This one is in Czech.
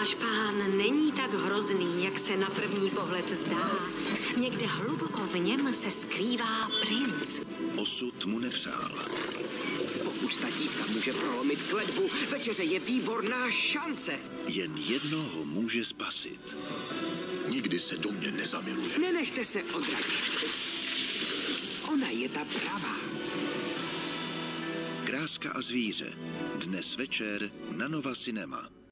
Náš pán není tak hrozný, jak se na první pohled zdá. Někde hluboko v něm se skrývá princ. Osud mu nepřál. Pokud ta dívka může prolomit kletbu, večeře je výborná šance. Jen jedno ho může spasit. Nikdy se do mě nezamiluje. Nenechte se odradit. Ona je ta pravá. Kráska a zvíře. Dnes večer na Nova Cinema.